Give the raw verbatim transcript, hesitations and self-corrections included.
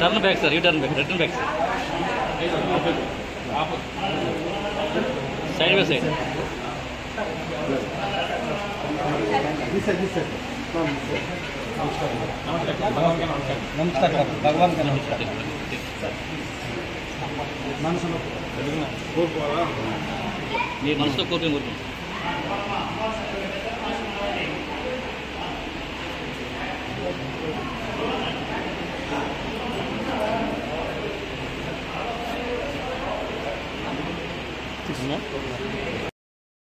Turn back sir, U turn back, return back sir, side by side. नमस्कार भगवान का नमस्कार. మీ మనసుతో కోరుకుని కోరుకుంటాం. ठीक है.